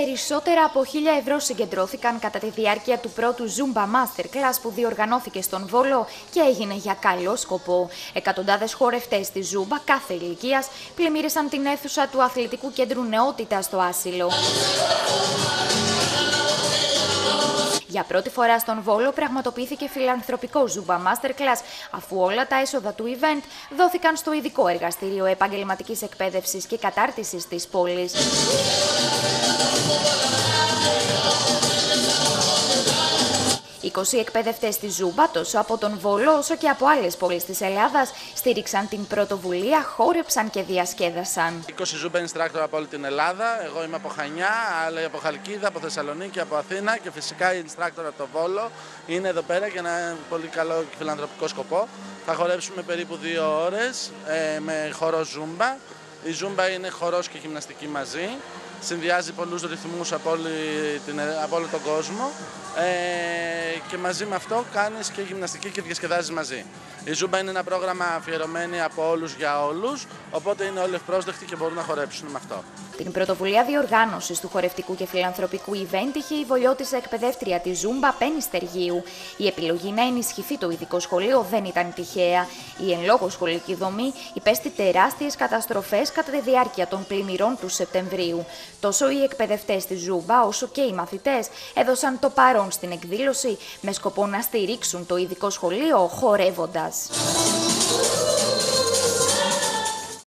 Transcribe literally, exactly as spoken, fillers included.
Περισσότερα από χίλια ευρώ συγκεντρώθηκαν κατά τη διάρκεια του πρώτου Zumba Masterclass που διοργανώθηκε στον Βόλο και έγινε για καλό σκοπό. Εκατοντάδες χορευτές της Zumba κάθε ηλικίας πλημμύρισαν την αίθουσα του Αθλητικού Κέντρου Νεότητας στο Άσυλο. Για πρώτη φορά στον Βόλο πραγματοποιήθηκε φιλανθρωπικό Zumba Masterclass, αφού όλα τα έσοδα του event δόθηκαν στο ειδικό εργαστήριο επαγγελματικής εκπαίδευσης και κατάρτισης της πόλης. είκοσι εκπαιδευτές της Zumba, τόσο από τον Βόλο όσο και από άλλες πόλεις της Ελλάδας, στήριξαν την πρωτοβουλία, χόρεψαν και διασκέδασαν. είκοσι Zumba instructor από όλη την Ελλάδα. Εγώ είμαι από Χανιά, άλλοι από Χαλκίδα, από Θεσσαλονίκη, από Αθήνα και φυσικά η instructor από το Βόλο είναι εδώ πέρα για ένα πολύ καλό και φιλανθρωπικό σκοπό. Θα χορέψουμε περίπου δύο ώρες ε, με χορό Zumba. Η Zumba είναι χορός και γυμναστική μαζί. Συνδυάζει πολλούς ρυθμούς από, όλη την, από όλο τον κόσμο ε, και μαζί με αυτό κάνεις και γυμναστική και διασκεδάζεις μαζί. Η Zumba είναι ένα πρόγραμμα αφιερωμένο από όλους για όλους, οπότε είναι όλοι ευπρόσδεκτοι και μπορούν να χορέψουν με αυτό. Την πρωτοβουλία διοργάνωσης του χορευτικού και φιλανθρωπικού event είχε η Βολιώτισσα εκπαιδεύτρια της Zumba Πέννη Στεργίου. Η επιλογή να ενισχυθεί το ειδικό σχολείο δεν ήταν τυχαία. Η εν λόγω σχολική δομή υπέστη τεράστιες καταστροφές κατά τη διάρκεια των πλημμυρών του Σεπτεμβρίου. Τόσο οι εκπαιδευτές της Zumba όσο και οι μαθητές έδωσαν το παρόν στην εκδήλωση με σκοπό να στηρίξουν το ειδικό σχολείο χορεύοντας.